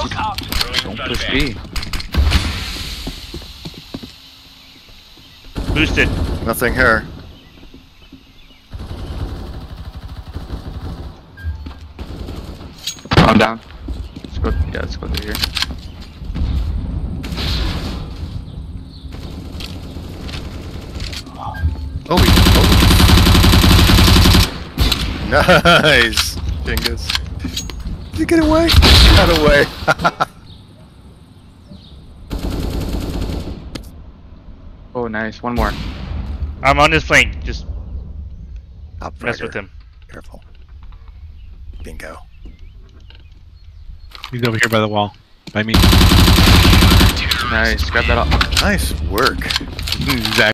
Don't push B. Boosted. Nothing here. I'm down. Let's go. Yeah, let's go through here. Oh, nice, Genghis. Did you get away? Got away. Oh, nice. One more. I'm on his flank. Just Top mess fragger. with him. Careful. Bingo. He's over here by the wall. By me. Nice. Grab that up. Nice work. Exactly.